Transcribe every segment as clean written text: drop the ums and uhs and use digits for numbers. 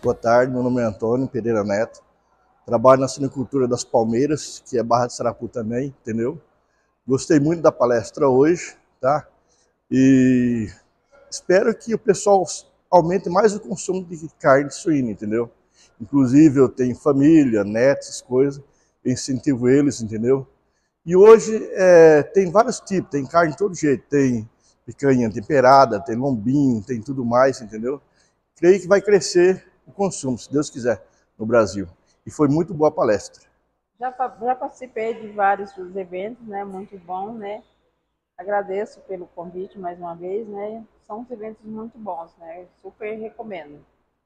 Boa tarde, meu nome é Antônio Pereira Neto. Trabalho na Suinocultura das Palmeiras, que é Barra de Sarapu também, entendeu? Gostei muito da palestra hoje, tá? E espero que o pessoal aumente mais o consumo de carne suína, entendeu? Inclusive eu tenho família, netos, coisas, eu incentivo eles, entendeu? E hoje tem vários tipos, tem carne de todo jeito, tem picanha temperada, tem lombinho, tem tudo mais, entendeu? Creio que vai crescer o consumo, se Deus quiser, no Brasil. E foi muito boa a palestra. Já participei de vários eventos, né? Muito bom, né? Agradeço pelo convite mais uma vez, né? São uns eventos muito bons, né? Super recomendo.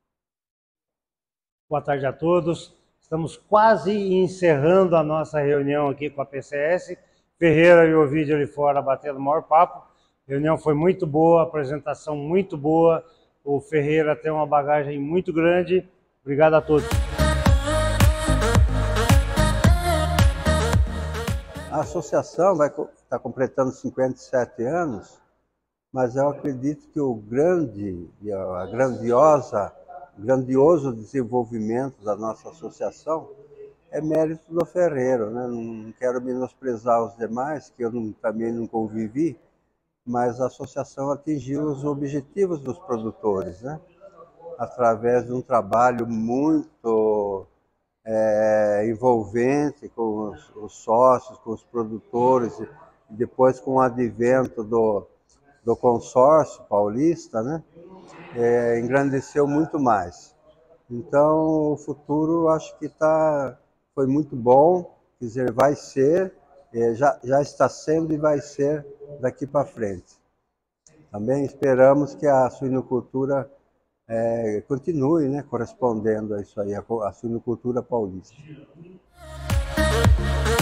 Boa tarde a todos. Estamos quase encerrando a nossa reunião aqui com a PCS. Ferreira e Ovidio ali fora batendo o maior papo. A reunião foi muito boa, apresentação muito boa. O Ferreira tem uma bagagem muito grande. Obrigado a todos. A associação vai estar completando 57 anos, mas eu acredito que o grandioso desenvolvimento da nossa associação é mérito do Ferreiro, né? Não quero menosprezar os demais, que eu também não convivi, mas a associação atingiu os objetivos dos produtores, né? Através de um trabalho muito envolvente com os sócios, com os produtores, e depois com o advento do consórcio paulista, né? Engrandeceu muito mais. Então, o futuro acho que foi muito bom, quer dizer, vai ser, já está sendo e vai ser daqui para frente. Também esperamos que a suinocultura continue, né, correspondendo a isso aí, a suinocultura paulista.